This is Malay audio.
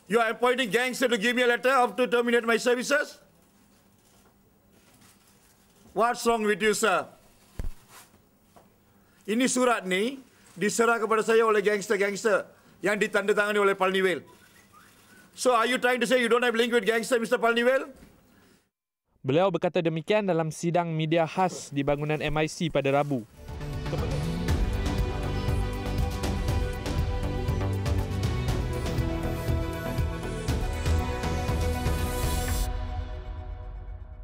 You are appointing gangster to give me a letter to terminate my services? What's wrong with you, sir? Ini surat ni diserah kepada saya oleh gangster-gangster yang ditandatangani oleh Palanivel. So are you trying to say you don't have link with gangster, Mr. Palanivel? Beliau berkata demikian dalam sidang media khas di bangunan MIC pada Rabu.